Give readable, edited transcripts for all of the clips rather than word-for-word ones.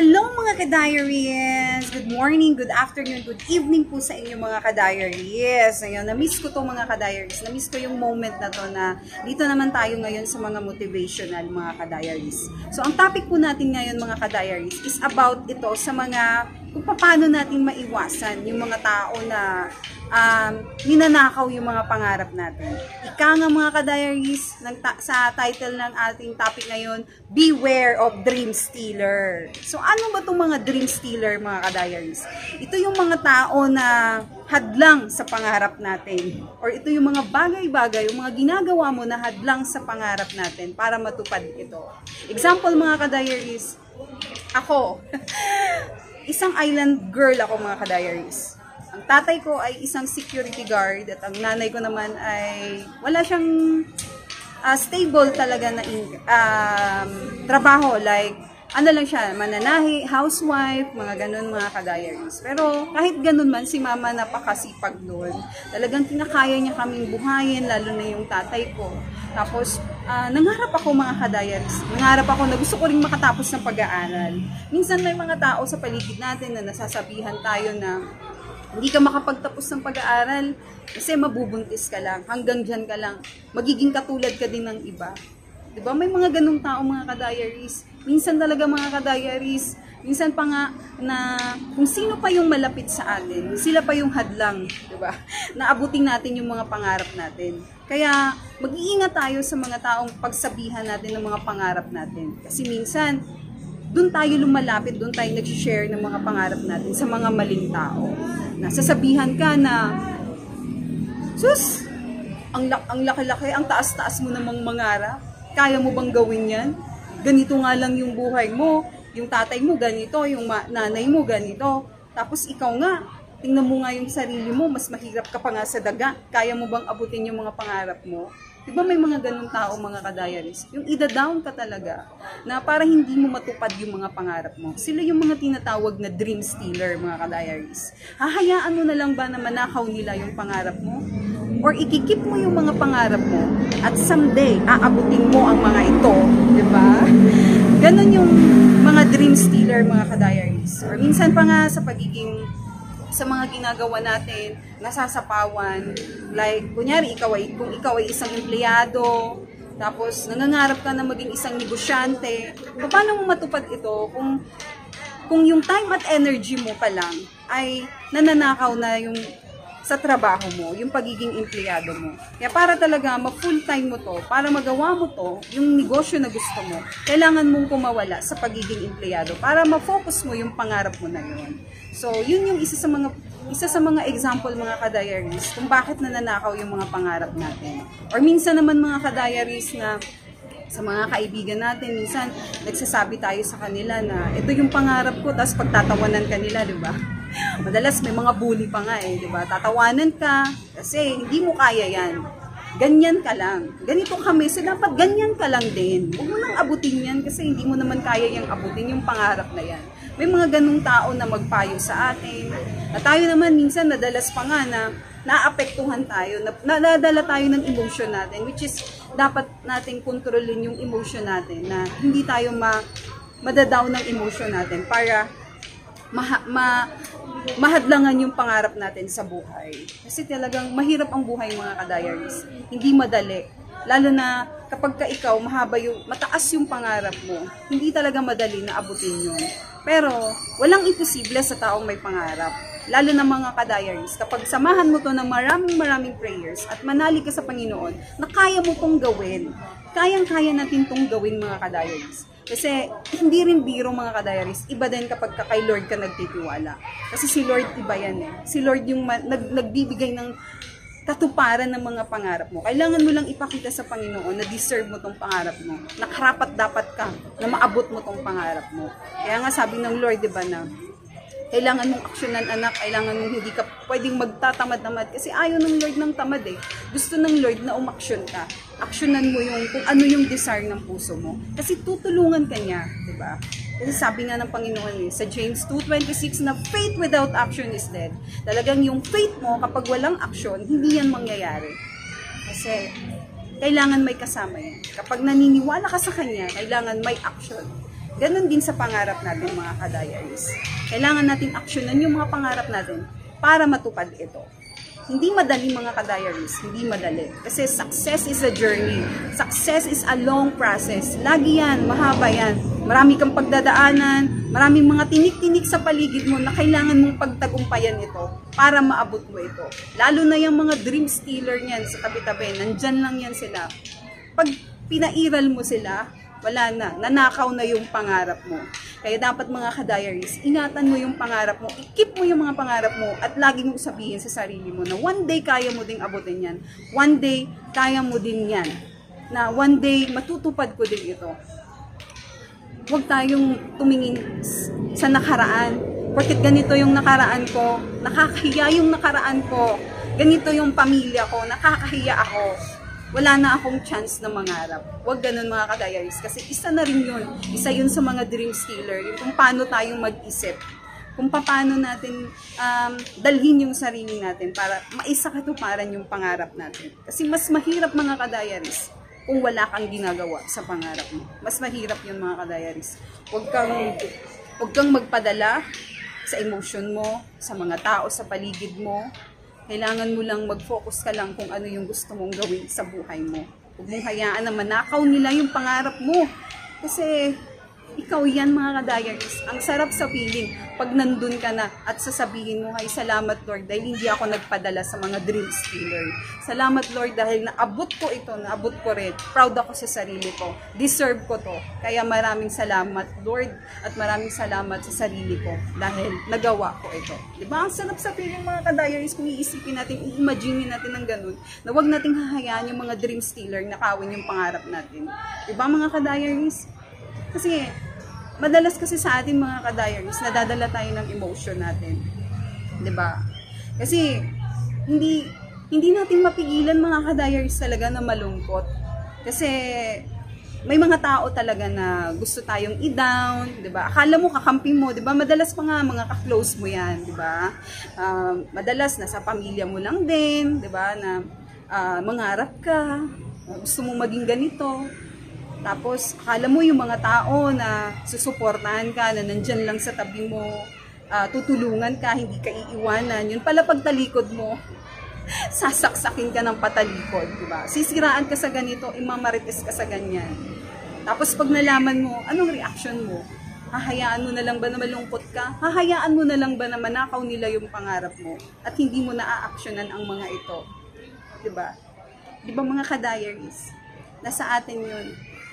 Hello mga ka-diaries! Good morning, good afternoon, good evening po sa inyo mga ka-diaries. Ngayon, na-miss ko to mga ka-diaries. Na-miss ko yung moment na to na dito naman tayo ngayon sa mga motivational mga ka-diaries. So, ang topic po natin ngayon mga ka-diaries is about ito sa mga kung paano natin maiwasan yung mga tao na ninanakaw yung mga pangarap natin. Ika nga mga ka-diaries, sa title ng ating topic ngayon, Beware of Dream Stealer. So ano ba itong mga Dream Stealer mga ka-diaries? Ito yung mga tao na hadlang sa pangarap natin. Or ito yung mga bagay-bagay, yung mga ginagawa mo na hadlang sa pangarap natin para matupad ito. Example mga ka-diaries, ako, isang island girl ako mga ka-diaries. Ang tatay ko ay isang security guard at ang nanay ko naman ay wala siyang stable talaga na trabaho. Like, ano lang siya, mananahi, housewife, mga ganun mga ka-diaries. Pero kahit ganun man, si mama napakasipag doon. Talagang kinakaya niya kaming buhayin, lalo na yung tatay ko. Tapos, nangarap ako mga ka-diaries. Nangarap ako na gusto ko rin makatapos ng pag-aaral. Minsan may mga tao sa paligid natin na nasasabihan tayo na hindi ka makapagtapos ng pag-aaral kasi mabubuntis ka lang, hanggang dyan ka lang, magiging katulad ka din ng iba. Diba? May mga ganung tao mga ka-diaries. Minsan talaga mga ka-diaries, minsan pa nga na kung sino pa yung malapit sa atin, sila pa yung hadlang, diba? Naabutin natin yung mga pangarap natin. Kaya mag-iingat tayo sa mga taong pagsabihan natin ng mga pangarap natin. Kasi minsan, doon tayo lumalapit, doon tayo nag-share ng mga pangarap natin sa mga maling tao. Nasasabihan ka na, sus, ang laki-laki, ang taas-taas mo namang mangarap. Kaya mo bang gawin yan? Ganito nga lang yung buhay mo, yung tatay mo ganito, yung nanay mo ganito. Tapos ikaw nga, tingnan mo nga yung sarili mo, mas mahirap ka pa nga sa daga. Kaya mo bang abutin yung mga pangarap mo? Diba may mga ganung tao mga ka-diaries? Yung ida-down ka talaga na para hindi mo matupad yung mga pangarap mo. Sila yung mga tinatawag na dream stealer mga ka-diaries. Hahayaan mo na lang ba na manakaw nila yung pangarap mo? Or ikikip mo yung mga pangarap mo at someday aabutin mo ang mga ito, diba? Ganon yung mga dream stealer mga ka-diaries. Or minsan pa nga sa pagiging sa mga ginagawa natin, nasasapawan. Like, kunyari, kung ikaw ay isang empleyado, tapos nangangarap ka na maging isang negosyante, paano mo matupad ito kung yung time at energy mo pa lang ay nananakaw na yung sa trabaho mo, yung pagiging empleyado mo. Kaya para talaga ma-full time mo to, para magawa mo to, yung negosyo na gusto mo, kailangan mong kumawala sa pagiging empleyado para ma-focus mo yung pangarap mo na yun. So, yun yung isa sa mga example mga ka-diaries kung bakit nananakaw yung mga pangarap natin. Or minsan naman mga ka-diaries na sa mga kaibigan natin, minsan nagsasabi tayo sa kanila na ito yung pangarap ko, tapos pagtatawanan kanila, di ba? Madalas may mga bully pa nga di ba? Tatawanan ka kasi hindi mo kaya yan. Ganyan ka lang. Ganito kami, so dapat ganyan ka lang din. Huwag mo nang abutin yan kasi hindi mo naman kaya yung abutin yung pangarap na yan. May mga ganung tao na magpayo sa atin. At tayo naman minsan nadalas pa nga na naapektuhan tayo, nadala tayo ng emotion natin, which is dapat nating kontrolin yung emotion natin na hindi tayo madadown ng emotion natin para mahadlangan yung pangarap natin sa buhay. Kasi talagang mahirap ang buhay mga ka-diaries. Hindi madali. Lalo na kapag ka ikaw, mataas yung pangarap mo, hindi talaga madali na abutin yun. Pero walang imposible sa taong may pangarap. Lalo na mga ka-diaries, kapag samahan mo to ng maraming prayers at manali ka sa Panginoon na kaya mo tong gawin. Kayang-kaya natin tong gawin mga ka-diaries. Kasi hindi rin biro mga ka-diaries, iba din kapag kay Lord ka nagtitiwala. Kasi si Lord iba yan Si Lord yung nagbibigay ng katuparan ng mga pangarap mo. Kailangan mo lang ipakita sa Panginoon na deserve mo tong pangarap mo. Na karapat dapat ka na maabot mo tong pangarap mo. Kaya nga sabi ng Lord, diba na, kailangan mong aksyonan anak, kailangan mong hindi ka pwedeng magtatamad-tamad kasi ayaw ng Lord ng tamad Gusto ng Lord na umaksyon ka. Aksyonan mo yung kung ano yung desire ng puso mo. Kasi tutulungan ka niya, diba? Kasi sabi nga ng Panginoon sa James 2:26 na faith without action is dead. Talagang yung faith mo kapag walang aksyon, hindi yan mangyayari. Kasi kailangan may kasama yan. Kapag naniniwala ka sa Kanya, kailangan may action. Ganon din sa pangarap natin mga ka-diaries. Kailangan natin aksyonan yung mga pangarap natin para matupad ito. Hindi madali mga ka-diaries, hindi madali. Kasi success is a journey. Success is a long process. Lagi yan, mahaba yan. Marami kang pagdadaanan, maraming mga tinik-tinik sa paligid mo na kailangan mong pagtagumpayan ito para maabot mo ito. Lalo na yung mga dream stealer niyan sa tabi-tabi, nandyan lang yan sila. Pag pinairal mo sila, wala na, nanakaw na yung pangarap mo. Kaya dapat mga ka-diaries, ingatan mo yung pangarap mo, i-keep mo yung mga pangarap mo, at lagi mong sabihin sa sarili mo na one day kaya mo ding abutin yan. One day, kaya mo din yan. Na one day, matutupad ko din ito. Huwag tayong tumingin sa nakaraan. Porket ganito yung nakaraan ko, nakakahiya yung nakaraan ko, ganito yung pamilya ko, nakakahiya ako. Wala na akong chance na mangarap. Huwag ganun mga ka-diaries. Kasi isa na rin yun. Isa yun sa mga dream stealer. Yung kung paano tayong mag-isip. Kung paano natin dalhin yung sarili natin para maisakatuparan yung pangarap natin. Kasi mas mahirap mga ka-diaries kung wala kang ginagawa sa pangarap mo. Mas mahirap yun mga ka-diaries. Huwag kang magpadala sa emotion mo, sa mga tao sa paligid mo. Kailangan mo lang mag-focus ka lang kung ano yung gusto mong gawin sa buhay mo. Huwag mong hayaan na manakaw nila yung pangarap mo. Kasi ikaw yan mga ka-diaries. Ang sarap sa feeling pag nandun ka na at sasabihin mo, ay salamat Lord dahil hindi ako nagpadala sa mga dream stealer. Salamat Lord dahil naabot ko ito, naabot ko rin. Proud ako sa sarili ko. Deserve ko to. Kaya maraming salamat Lord at maraming salamat sa sarili ko dahil nagawa ko ito. Diba? Ang sarap sa feeling mga ka-diaries kung iisipin natin, i-imagine natin ng ganun na huwag nating hahayaan yung mga dream stealer na kawin yung pangarap natin. Diba mga ka-diaries? Kasi, madalas kasi sa atin mga ka-diaries, nadadala tayo ng emotion natin. 'Di ba? Kasi, hindi natin mapigilan mga ka-diaries talaga na malungkot. Kasi, may mga tao talaga na gusto tayong i-down, 'di ba? Akala mo kakampi mo, 'di ba? Madalas pa nga mga ka-close mo 'yan, 'di ba? Madalas nasa pamilya mo lang din, 'di ba? Na mangarap ka, gusto mo maging ganito. Tapos, akala mo yung mga tao na susuportahan ka, na nandyan lang sa tabi mo, tutulungan ka, hindi ka iiwanan. Yun pala pagtalikod mo, sasaksakin ka ng patalikod, diba? Sisiraan ka sa ganito, imamarites ka sa ganyan. Tapos pag nalaman mo, anong reaction mo? Hahayaan mo na lang ba na malungkot ka? Hahayaan mo na lang ba na manakaw nila yung pangarap mo? At hindi mo na-a-actionan ang mga ito? Diba? Diba mga ka-diaries? Nasa atin yun.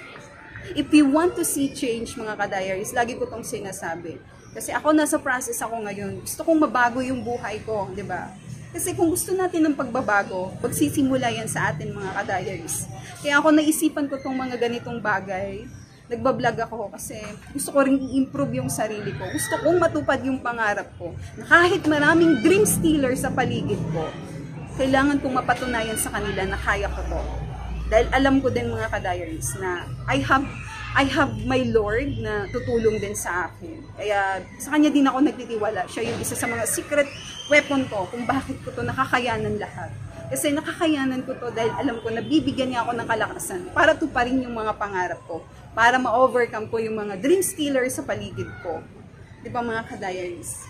If you want to see change mga ka-diaries, lagi ko tong sinasabi. Kasi ako nasa process ako ngayon. Gusto kong mabago yung buhay ko, 'di ba? Kasi kung gusto natin ng pagbabago, pagsisimula yan sa atin mga ka-diaries. Kaya ako naisipan ko tong mga ganitong bagay. Nagbablog ako kasi gusto ko ring i-improve yung sarili ko. Gusto kong matupad yung pangarap ko. Na kahit maraming dream stealer sa paligid ko, kailangan kong mapatunayan sa kanila na kaya ko to. Dahil alam ko din mga ka-diaries na I have my Lord na tutulong din sa akin. Kaya sa kanya din ako nagtitiwala. Siya yung isa sa mga secret weapon ko kung bakit ko to nakakayanan lahat. Kasi nakakayanan ko to dahil alam ko na bibigyan niya ako ng kalakasan para tuparin yung mga pangarap ko. Para ma-overcome ko yung mga dream stealers sa paligid ko. Di ba mga ka-diaries?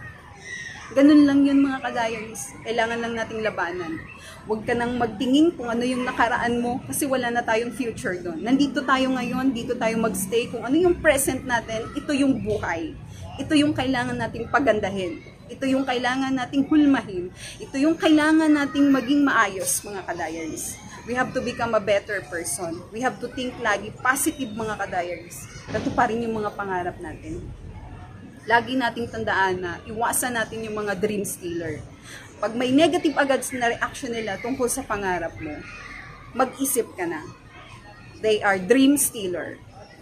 Ganun lang yun mga ka-diaries. Kailangan lang nating labanan. Huwag ka nang magtingin kung ano yung nakaraan mo kasi wala na tayong future doon. Nandito tayo ngayon, dito tayo magstay. Kung ano yung present natin, ito yung buhay. Ito yung kailangan nating pagandahin. Ito yung kailangan nating hulmahin. Ito yung kailangan nating maging maayos mga ka-diaries. We have to become a better person. We have to think lagi positive mga ka-diaries. Katuparin yung mga pangarap natin. Lagi nating tandaan na iwasan natin yung mga dream stealer. Pag may negative agad na reaction nila tungkol sa pangarap mo, mag-isip ka na. They are dream stealer.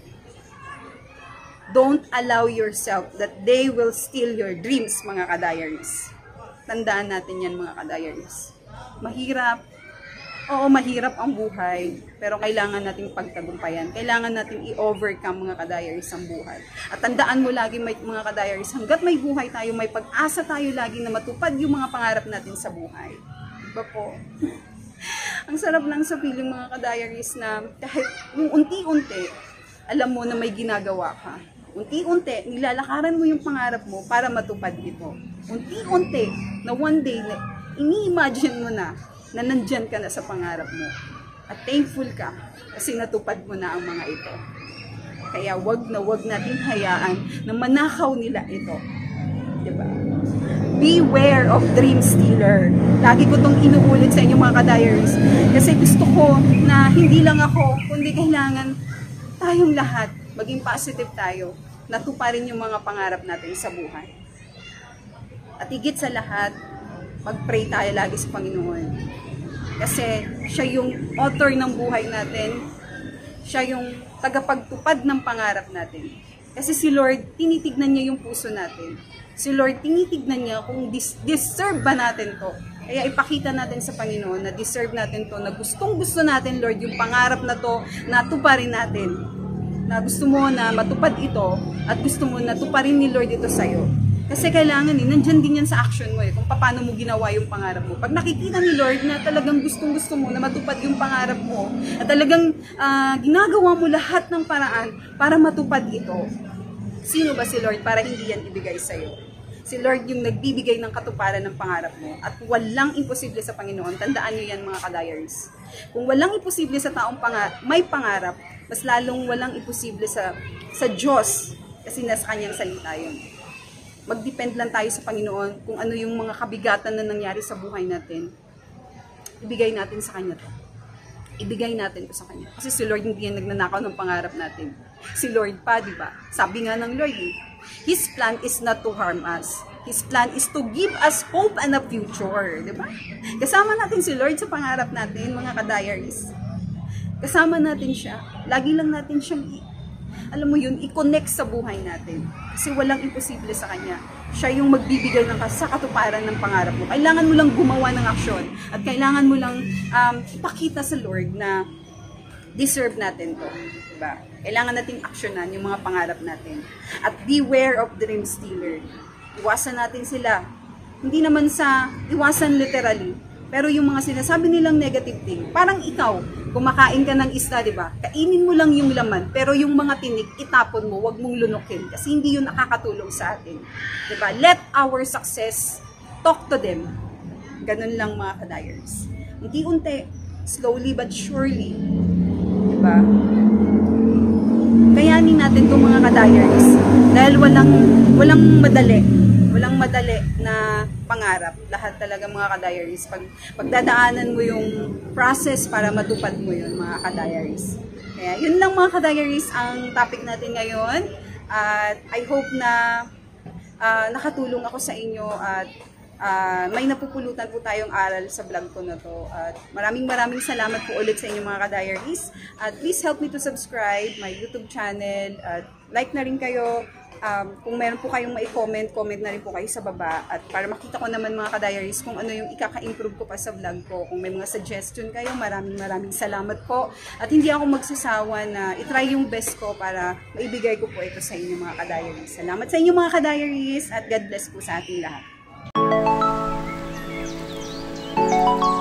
Don't allow yourself that they will steal your dreams, mga ka-diaries. Tandaan natin yan, mga ka-diaries. Mahirap. Oo, mahirap ang buhay, pero kailangan nating pagtagumpayan. Kailangan nating i-overcome mga ka-diaries ang buhay. At tandaan mo lagi mga ka-diaries, hanggat may buhay tayo, may pag-asa tayo lagi na matupad yung mga pangarap natin sa buhay. Diba po? Ang sarap lang sa feeling mga ka-diaries na kahit yung unti-unti, alam mo na may ginagawa ka. Unti-unti, nilalakaran mo yung pangarap mo para matupad ito. Unti-unti, na one day, na ini-imagine mo na nandyan ka na sa pangarap mo. At thankful ka kasi natupad mo na ang mga ito. Kaya wag natin hayaan na manakaw nila ito. Diba? Beware of dream stealer. Lagi ko itong inuulit sa inyo mga ka-diaries. Kasi gusto ko na hindi lang ako, kundi kailangan tayong lahat, maging positive tayo, natuparin yung mga pangarap natin sa buhay. At higit sa lahat, mag-pray tayo lagi sa Panginoon. Kasi siya yung author ng buhay natin, siya yung tagapagtupad ng pangarap natin. Kasi si Lord, tinitignan niya yung puso natin. Si Lord, tinitignan niya kung deserve ba natin to. Kaya ipakita natin sa Panginoon na deserve natin to, na gustong-gusto natin, Lord, yung pangarap na to, natuparin natin. Na gusto mo na matupad ito at gusto mo na tuparin ni Lord ito sa'yo. Kasi kailangan nandyan din yan sa action mo kung paano mo ginawa yung pangarap mo. Pag nakikita ni Lord na talagang gustong-gusto mo na matupad yung pangarap mo at talagang ginagawa mo lahat ng paraan para matupad ito, sino ba si Lord para hindi yan ibigay sa'yo? Si Lord yung nagbibigay ng katuparan ng pangarap mo at walang imposible sa Panginoon. Tandaan nyo yan mga ka-diaries. Kung walang imposible sa taong may pangarap, mas lalong walang imposible sa Diyos kasi nasa Kanyang salita yun. Mag-depend lang tayo sa Panginoon kung ano yung mga kabigatan na nangyari sa buhay natin. Ibigay natin sa Kanya to. Ibigay natin to sa Kanya. Kasi si Lord hindi yan nagnanakaw ng pangarap natin. Si Lord pa, di ba? Sabi nga ng Lord, His plan is not to harm us. His plan is to give us hope and a future. Di ba? Kasama natin si Lord sa pangarap natin, mga ka-diaries. Kasama natin siya. Lagi lang natin siyang, alam mo yun, i-connect sa buhay natin. Kasi walang imposible sa Kanya. Siya yung magbibigay sa katuparan ng pangarap mo. Kailangan mo lang gumawa ng aksyon. At kailangan mo lang ipakita sa Lord na deserve natin to. Diba? Kailangan nating aksyonan yung mga pangarap natin. At beware of dream stealer. Iwasan natin sila. Hindi naman sa iwasan literally. Pero yung mga sinasabi nilang negative thing, parang ikaw, kumakain ka ng isda, di ba? Kainin mo lang yung laman, pero yung mga tinik, itapon mo, wag mong lunukin. Kasi hindi yun nakakatulong sa atin. Di ba? Let our success talk to them. Ganun lang mga ka-diaries. Unti-unti, slowly but surely. Di ba? Kayanin natin itong mga ka-diaries. Dahil walang madali. Walang madali na pangarap. Lahat talaga mga ka-diaries. Pagdadaanan mo yung process para matupad mo yun, mga ka-diaries. Kaya yun lang mga ka-diaries ang topic natin ngayon. At I hope na nakatulong ako sa inyo at may napupulutan po tayong aral sa vlog ko na to. At maraming salamat po ulit sa inyo mga ka-diaries. At please help me to subscribe my YouTube channel. At like na rin kayo. Kung meron po kayong mai-comment, comment na rin po kayo sa baba. At para makita ko naman mga ka-diaries kung ano yung ikaka-improve ko pa sa vlog ko. Kung may mga suggestion kayo, maraming salamat po. At hindi ako magsasawa na itry yung best ko para maibigay ko po ito sa inyo mga ka-diaries. Salamat sa inyo mga ka-diaries at God bless po sa ating lahat.